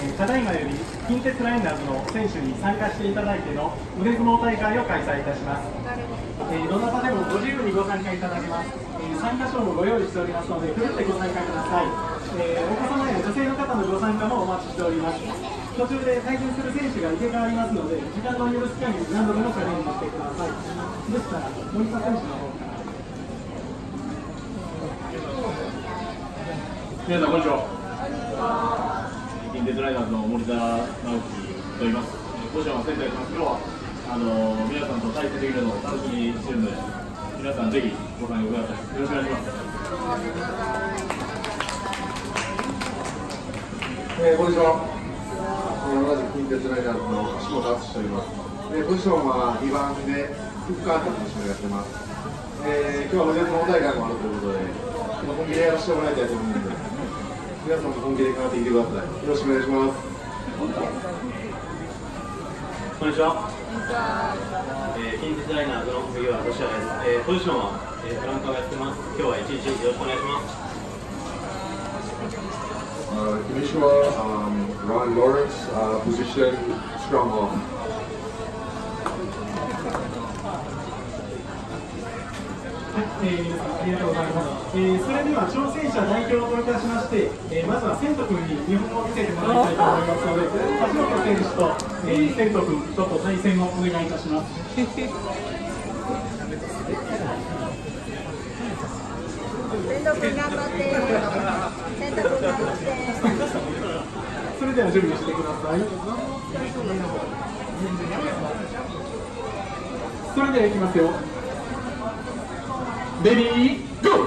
ただいまより近鉄ライナーズの選手に参加していただいての腕相撲大会を開催いたします。どなたでもご自由にご参加いただけます。参加証もご用意しておりますので、ふるってご参加ください。お子様や女性の方のご参加もお待ちしております。途中で対戦する選手が入れ替わりますので、時間の許す限り何度でもチャレンジしてください。でしたら、森田選手の方から。 皆さん、こんにちは。近鉄ライナーズの森田直樹と言います。ご視聴仙台します。今日は皆さんと対戦できるのを楽しみにしているので、皆さんぜひご参加ください。よろしくお願いします。 こんにちは。同じ近鉄ライナーズの橋本敦と言います。ポジションは2番でフッカーキャプテンをやってます。今日は無絶の大会もあるということで、本気でやらせてもらいたいと思うので、皆さんも本気で頑張ってきてください。よろしくお願いします。 こんにちは。近鉄ライナーズの杉浦俊也です。ポジションはフランカーをやってます。今日は一日よろしくお願いします。 Konnichiwa, Ron Lawrence, position scrum half. 皆さんありがとうございます。それでは挑戦者代表といたしまして、まずは千斗君に見本を見せてもらいたいと思いますので、橋本選手と、千斗君、ちょっと対戦をお願いいたします。千斗君頑張って。千斗君頑張って。それでは準備してください。それではいきますよ。レディーゴー。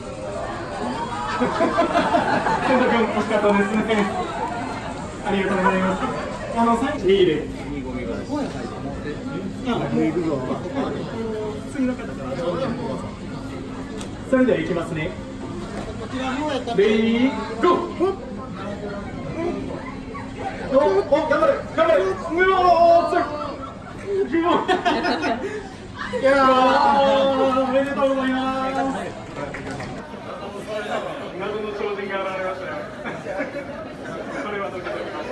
千斗君惜しかったですね。ありがとうございます。いいです。次の方からそれではいきますね。レディーゴー。お、頑張れ頑張れ。うわー、強い。いやー、おめでとうございます。謎の超人が現れましたよ。それはドキドキます。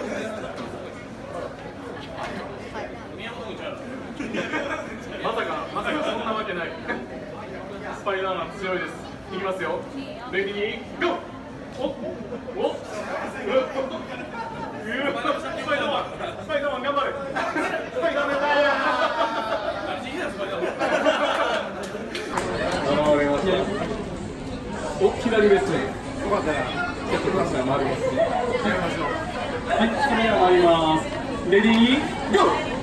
まさかそんなわけない。スパイダーマン強いです。いきますよ。レディーゴー。お、スパイダーマン頑張れ。スパイダーマンお、左ですね。よかったら、やってください。回りますね。やりましょう。はい、それでは回ります。レディー、ゴ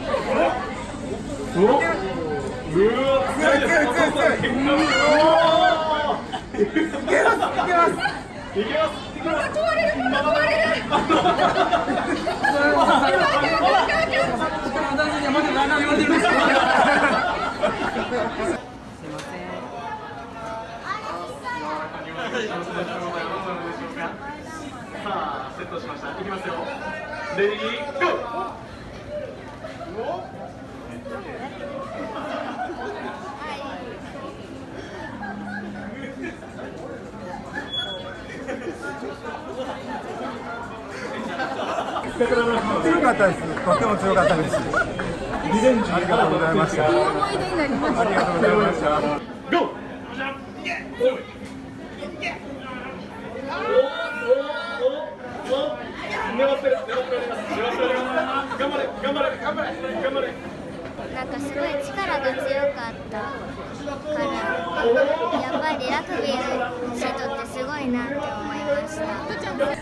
ー。お、うわ、強いです。いけます。壊れる。さあ、セットしました。いきますよ。レディー、ゴー。 強かったです。とても強かったです。リベンジありがとうございました。いい思い出になりました。ありがとうございました。ゴー。 なんかすごい力が強かったからやっぱりラグビーの人ってすごいなって思いました。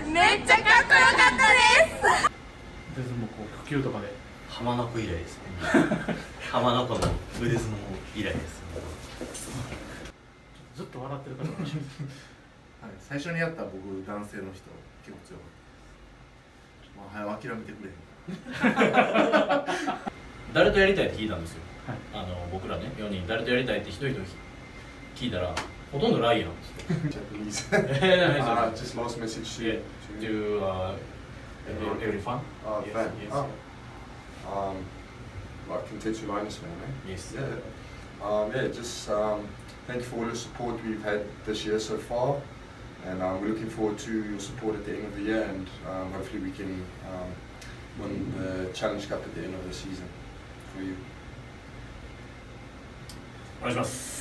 めっちゃかっこよかったです。 でもこう普及とかで浜名湖以来ですね。浜名湖の腕相撲以来です。 ずっと笑ってる方が最初にやった僕男性の人結構強かった。早く諦めてくれ。 誰とやりたいって聞いたんですよ。 はい、 僕らね4人誰とやりたいって一人一人聞いたらほとんどライアンですよ。 Just last message to you. Do every fun? Fan. Like Kintetsu Linus man, eh? Yes. Yeah. Yeah. Just thank you for all the support we've had this year so far. and we're looking forward to your support at the end of the year, and hopefully we can win the Challenge Cup at the end of the season for you. お願いします。